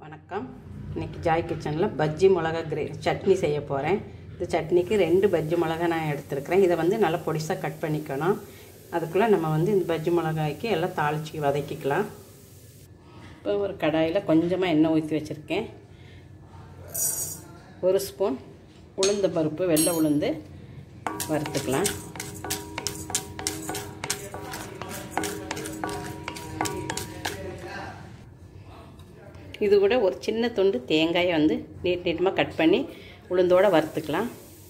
வணக்கம். இன்னைக்கு ஜாய் கிச்சனில் பஜ்ஜி மிளகா சட்னி செய்ய போகிறேன். இந்த சட்னிக்கு 2 பஜ்ஜி மிளகா நான் எடுத்துருக்கிறேன். இதை வந்து நல்லா பொடிசாக கட் பண்ணிக்கணும். அதுக்குள்ளே நம்ம வந்து இந்த பஜ்ஜி மிளகாய்க்கு எல்லாம் தாளித்து வதக்கிக்கலாம். இப்போ ஒரு கடாயில் கொஞ்சமாக எண்ணெய் ஊற்றி வச்சுருக்கேன். 1 ஸ்பூன் உளுந்த பருப்பு, வெள்ளை உளுந்து வறுத்துக்கலாம். இது கூட ஒரு சின்ன துண்டு தேங்காயை வந்து நீட்டமாக கட் பண்ணி உளுந்தோடு வறுத்துக்கலாம்.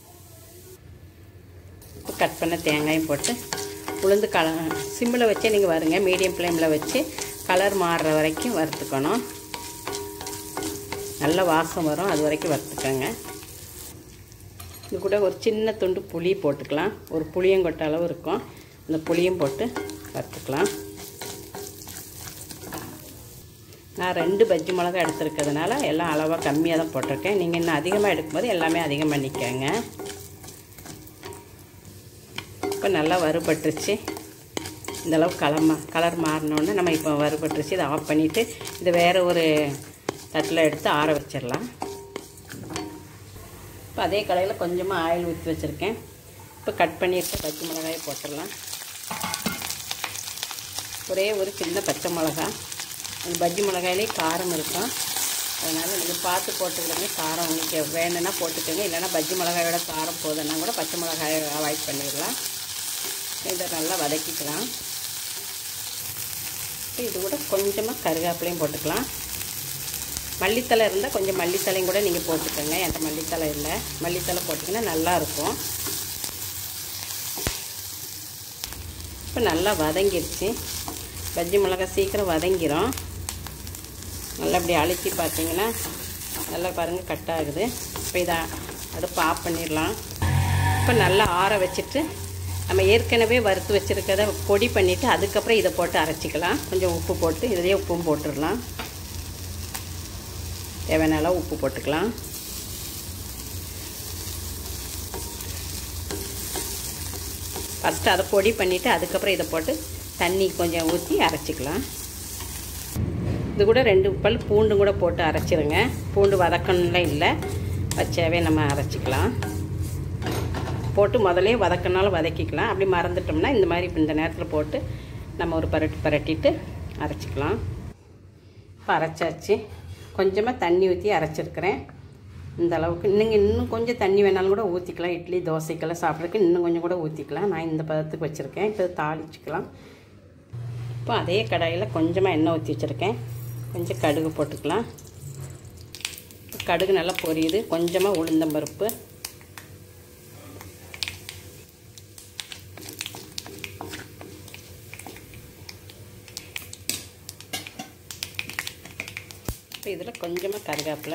இப்போ கட் பண்ண தேங்காயும் போட்டு உளுந்து சிம்மில் வச்சே நீங்கள் வருங்க. மீடியம் ஃப்ளேமில் வச்சு கலர் மாறுற வரைக்கும் வறுத்துக்கணும். நல்ல வாசம் வரும், அது வரைக்கும் வறுத்துக்கோங்க. இது கூட ஒரு சின்ன துண்டு புளி போட்டுக்கலாம். ஒரு புளியங்கொட்டை அளவு இருக்கும், அந்த புளியும் போட்டு வறுத்துக்கலாம். நான் 2 பஜ்ஜி மிளகா எடுத்துருக்கிறதுனால எல்லாம் அளவாக கம்மியாக தான் போட்டிருக்கேன். நீங்கள் இன்னும் அதிகமாக எடுக்கும்போது எல்லாமே அதிகம் பண்ணிக்கோங்க. இப்போ நல்லா வறுபட்டுருச்சு. இந்தளவு கலர் மாறினோடனே நம்ம இப்போ வறுபட்டுருச்சு. இதை ஆஃப் பண்ணிவிட்டு இதை வேறு ஒரு தட்டில் எடுத்து ஆற வச்சிடலாம். இப்போ அதே கடையில் கொஞ்சமாக ஆயில் ஊற்றி வச்சுருக்கேன். இப்போ கட் பண்ணிட்டு பச்சை மிளகாயை போட்டுடலாம். ஒரே ஒரு சின்ன பச்சை மிளகா. அந்த பஜ்ஜி மிளகாயிலே காரம் இருக்கும், அதனால் நீங்கள் பார்த்து போட்டுக்கிடுங்க. காரம் உங்களுக்கு வேணும்னா போட்டுக்கோங்க, இல்லைனா பஜ்ஜி மிளகாயோட காரம் போதுன்னா கூட பச்சை மிளகாயை அவாய்ட் பண்ணிடலாம். இதை நல்லா வதக்கிக்கலாம். இது கூட கொஞ்சமாக கருவேப்பிலையும் போட்டுக்கலாம். மல்லித்தலை இருந்தால் கொஞ்சம் மல்லித்தலையும் கூட நீங்கள் போட்டுக்கோங்க. என்கிட்ட மல்லித்தலை இல்லை, மல்லித்தலை போட்டிங்கன்னா நல்லாயிருக்கும். இப்போ நல்லா வதங்கிடுச்சு. பஜ்ஜி மிளகா சீக்கிரம் வதங்கிடும். நல்லா இப்படி அழுத்தி பார்த்தீங்கன்னா நல்லா பாருங்கள் கட் ஆகுது. இப்போ இதை அடுப்பு ஆஃப் பண்ணிடலாம். இப்போ நல்லா ஆற வச்சுட்டு நம்ம ஏற்கனவே வறுத்து வச்சுருக்கதை பொடி பண்ணிவிட்டு அதுக்கப்புறம் இதை போட்டு அரைச்சிக்கலாம். கொஞ்சம் உப்பு போட்டு இதையே உப்பும் போட்டுடலாம். தேவையான அளவு உப்பு போட்டுக்கலாம். ஃபஸ்ட்டு அதை பொடி பண்ணிவிட்டு அதுக்கப்புறம் இதை போட்டு தண்ணி கொஞ்சம் ஊற்றி அரைச்சிக்கலாம். இது கூட 2 பல் பூண்டு கூட போட்டு அரைச்சிருங்க. பூண்டு வதக்கணும்லாம் இல்லை, வச்சாவே நம்ம அரைச்சிக்கலாம். போட்டு முதலே வதக்கினாலும் வதக்கிக்கலாம். அப்படி மறந்துட்டோம்னா இந்த மாதிரி இந்த நேரத்தில் போட்டு நம்ம ஒரு பரட்டிட்டு அரைச்சிக்கலாம். இப்போ அரைச்சாச்சு. கொஞ்சமாக தண்ணி ஊற்றி அரைச்சிருக்கிறேன். இந்த அளவுக்கு நீங்கள் இன்னும் கொஞ்சம் தண்ணி வேணாலும் கூட ஊற்றிக்கலாம். இட்லி தோசைக்கெல்லாம் சாப்பிட்றதுக்கு இன்னும் கொஞ்சம் கூட ஊற்றிக்கலாம். நான் இந்த பதத்துக்கு வச்சுருக்கேன். இப்போ தாளிச்சிக்கலாம். இப்போ அதே கடாயில் கொஞ்சமாக எண்ணெய் ஊற்றி வச்சுருக்கேன். கொஞ்சம் கடுகு போட்டுக்கலாம். கடுகு நல்லா பொரியுது. கொஞ்சமாக உளுந்தம்பருப்பு, இப்போ இதில் கொஞ்சமாக கருவேப்பிலை.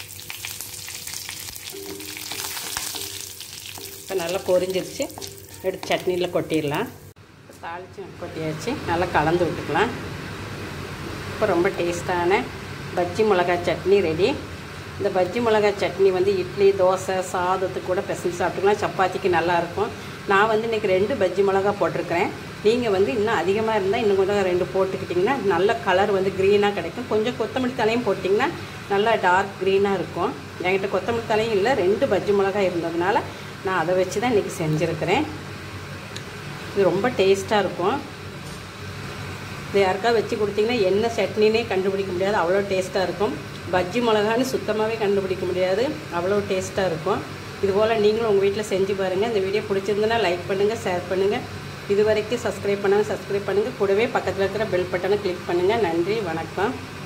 இப்போ நல்லா பொரிஞ்சிருச்சு. எடுத்து சட்னியில் கொட்டிடலாம். தாளித்து கொட்டியாச்சு. நல்லா கலந்து விட்டுக்கலாம். இப்போ ரொம்ப டேஸ்ட்டான பஜ்ஜி மிளகாய் சட்னி ரெடி. இந்த பஜ்ஜி மிளகாய் சட்னி வந்து இட்லி தோசை சாதத்துக்கு கூட பிசைஞ்சு சாப்பிட்டுக்கலாம். சப்பாத்திக்கு நல்லாயிருக்கும். நான் வந்து இன்றைக்கி 2 பஜ்ஜி மிளகாய் போட்டிருக்கிறேன். நீங்கள் வந்து இன்னும் அதிகமாக இருந்தால் இன்னும் கொஞ்சம் 2 போட்டுக்கிட்டிங்கன்னா நல்ல கலர் வந்து க்ரீனாக கிடைக்கும். கொஞ்சம் கொத்தமல்லி தலையும் போட்டிங்கன்னா நல்லா டார்க் க்ரீனாக இருக்கும். என்கிட்ட கொத்தமல்லி தலையும் இல்லை, 2 பஜ்ஜி மிளகாய் இருந்ததுனால நான் அதை வச்சு தான் இன்றைக்கி செஞ்சுருக்கிறேன். இது ரொம்ப டேஸ்ட்டாக இருக்கும். இது யாருக்கா வச்சு கொடுத்தீங்கன்னா என்ன சட்னினே கண்டுபிடிக்க முடியாது, அவ்வளோ டேஸ்ட்டாக இருக்கும். பஜ்ஜி மிளகான்னு சுத்தமாகவே கண்டுபிடிக்க முடியாது, அவ்வளோ டேஸ்ட்டாக இருக்கும். இதுபோல் நீங்களும் உங்கள் வீட்டில் செஞ்சு பாருங்கள். இந்த வீடியோ பிடிச்சிருந்ததுன்னா லைக் பண்ணுங்கள், ஷேர் பண்ணுங்கள். இது வரைக்கும் சப்ஸ்கிரைப் பண்ணுங்கள். கூடவே பக்கத்தில் இருக்கிற பெல் பட்டனை கிளிக் பண்ணுங்கள். நன்றி, வணக்கம்.